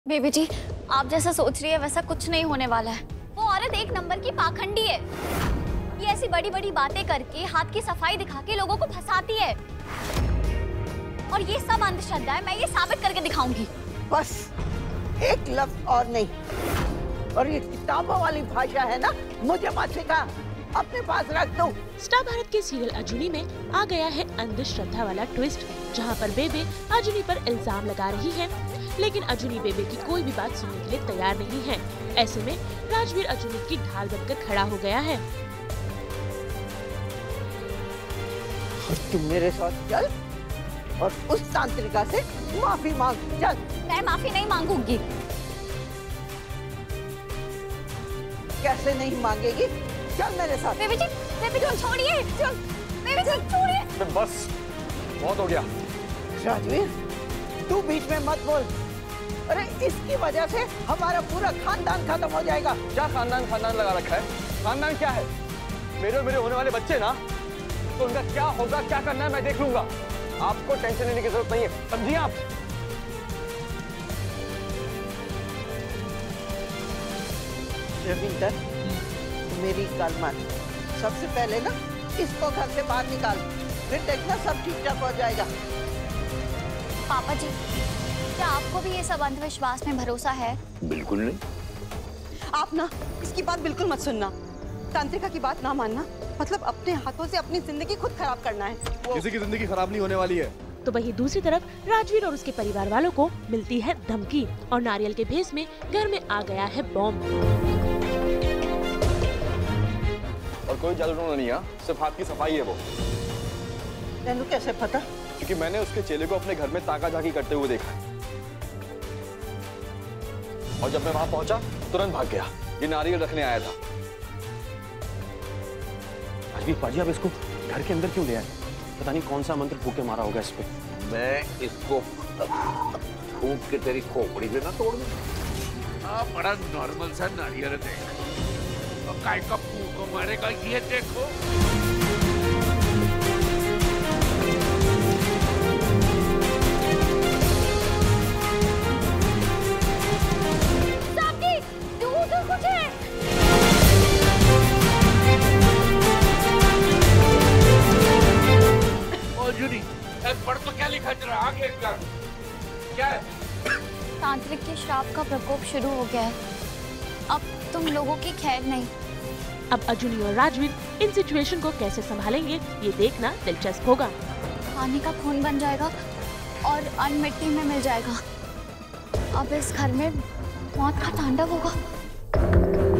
Baby जी, आप जैसा सोच रही है वैसा कुछ नहीं होने वाला है। वो औरत एक नंबर की पाखंडी है। ये ऐसी बड़ी बड़ी बातें करके हाथ की सफाई दिखा के लोगों को फंसाती है। और ये सब अंधश्रद्धा है, मैं ये साबित करके दिखाऊंगी। बस एक लफ्ज और नहीं। और ये किताबों वाली भाषा है ना, मुझे मत सिखा, अपने पास रख दो। स्टार भारत के सीरियल अजूनी में आ गया है अंधश्रद्धा वाला ट्विस्ट, जहां पर बेबे अजूनी पर इल्जाम लगा रही है, लेकिन अजूनी बेबे की कोई भी बात सुनने के लिए तैयार नहीं है। ऐसे में राजवीर अजूनी की ढाल बनकर खड़ा हो गया है। तुम मेरे साथ चल और उस तांत्रिका से माफी मांग। चल। मैं माफी नहीं मांगूंगी। कैसे नहीं मांगेगी? चल मेरे साथ। बेबी जी छोड़िए। चल बेबी जी छोड़िए। बस बहुत हो गया। राजवीर, तू बीच में मत बोल। अरे इसकी वजह से हमारा पूरा खानदान खत्म हो जाएगा। क्या खानदान लगा रखा है? खानदान क्या है? मेरे होने वाले बच्चे ना, तो उनका क्या होगा, क्या करना है मैं देख लूंगा। आपको टेंशन लेने की जरूरत नहीं है, समझिए आप। रविंदर, मेरी ਗੱਲ मान। सबसे पहले ना इसको घर से बाहर निकाल, फिर देखना सब ठीक ठाक हो जाएगा। पापा जी, क्या आपको भी ये सब अंधविश्वास में भरोसा है? बिल्कुल नहीं। आप ना इसकी बात बिल्कुल मत सुनना। तांत्रिका की बात ना मानना मतलब अपने हाथों से अपनी जिंदगी खुद खराब करना है। किसी की जिंदगी खराब नहीं होने वाली है। तो वहीं दूसरी तरफ राजवीर और उसके परिवार वालों को मिलती है धमकी और नारियल के भेस में घर में आ गया है बॉम्ब। और कोई जादू टोना नहीं है, सिर्फ हाथ की सफाई है वो। तेनू कैसे पता? क्योंकि मैंने उसके चेले को अपने घर में ताका झाकी करते हुए देखा है। और जब मैं वहां पहुंचा तुरंत भाग गया। ये नारियल रखने आया था। राजवीर पाजी, आप इसको घर के अंदर क्यों ले आए? पता नहीं कौन सा मंत्र फूक के मारा होगा इस पे। मैं इसको फूक के तेरी खोपड़ी पे ना तोड़ दूं। बड़ा नॉर्मल सा नारियल है, और काय का फूक मारेगा ये देखो। कुछ है। पढ़ तो क्या लिखा जरा आगे कर। क्या है? तांत्रिक के श्राप का प्रकोप शुरू हो गया है। अब तुम लोगों की खैर नहीं। अब अजूनी और राजवीर इन सिचुएशन को कैसे संभालेंगे, ये देखना दिलचस्प होगा। खाने का खून बन जाएगा और अन्न मिट्टी में मिल जाएगा। अब इस घर में मौत का तांडव होगा।